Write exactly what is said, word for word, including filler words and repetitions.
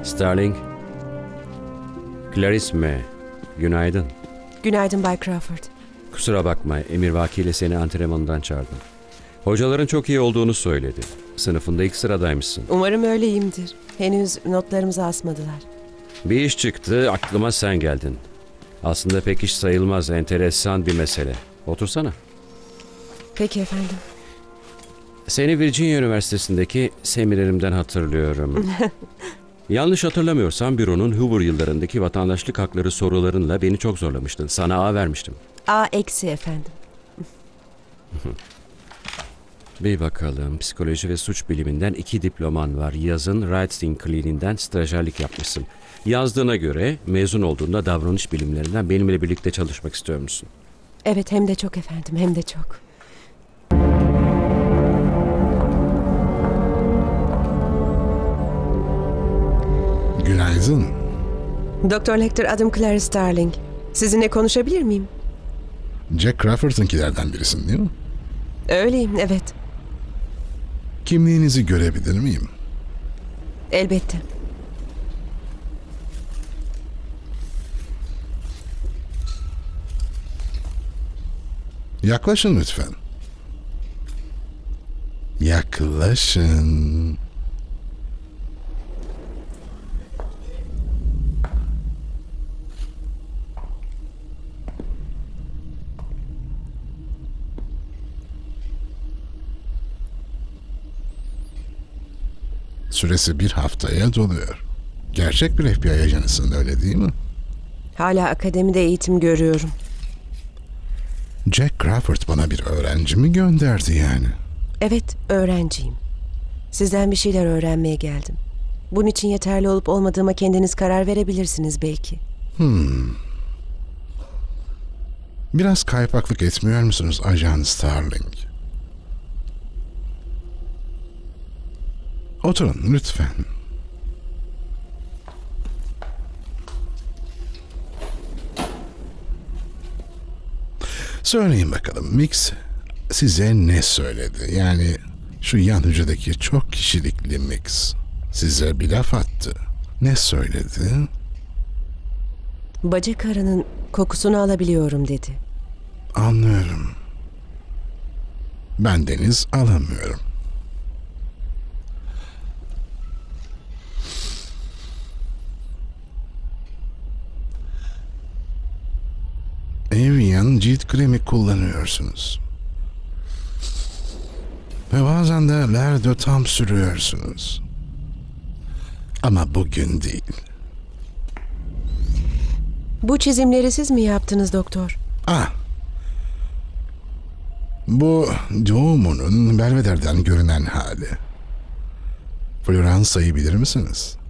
Starling. Clarice mi? Günaydın. Günaydın Bay Crawford. Kusura bakma, Emirvaki ile seni antrenmanından çağırdım. Hocaların çok iyi olduğunu söyledi. Sınıfında ilk sıradaymışsın. Umarım öyleyimdir. Henüz notlarımızı asmadılar. Bir iş çıktı, aklıma sen geldin. Aslında pek iş sayılmaz, enteresan bir mesele. Otursana. Peki efendim. Seni Virginia Üniversitesi'ndeki seminerimden hatırlıyorum. Yanlış hatırlamıyorsam büronun Hoover yıllarındaki vatandaşlık hakları sorularınla beni çok zorlamıştın. Sana A vermiştim. A eksi efendim. Bir bakalım. Psikoloji ve suç biliminden iki diploman var. Yazın Writing Clinic'inden stajyerlik yapmışsın. Yazdığına göre mezun olduğunda davranış bilimlerinden benimle birlikte çalışmak istiyor musun? Evet, hem de çok efendim, hem de çok. Günaydın. Doktor Lecter, adım Clarice Starling. Sizinle konuşabilir miyim? Jack Crawford'ınkilerden birisin değil mi? Öyleyim, evet. Kimliğinizi görebilir miyim? Elbette. Yaklaşın lütfen. Yaklaşın. Süresi bir haftaya doluyor. Gerçek bir F B I ajanısın, öyle değil mi? Hala akademide eğitim görüyorum. Jack Crawford bana bir öğrenci mi gönderdi yani? Evet, öğrenciyim. Sizden bir şeyler öğrenmeye geldim. Bunun için yeterli olup olmadığıma kendiniz karar verebilirsiniz belki. Hmm. Biraz kaypaklık etmiyor musunuz Ajan Starling? Oturun lütfen. Söyleyin bakalım, Mix size ne söyledi? Yani şu yan hücredeki çok kişilikli Mix size bir laf attı. Ne söyledi? Bacak arının kokusunu alabiliyorum dedi. Anlıyorum. Ben deniz alamıyorum. Evian cilt kremi kullanıyorsunuz. Ve bazen de L'Oreal tam sürüyorsunuz. Ama bugün değil. Bu çizimleri siz mi yaptınız doktor? Ah. Bu doğumunun Belvedere'den görünen hali. Floransa'yı bilir misiniz?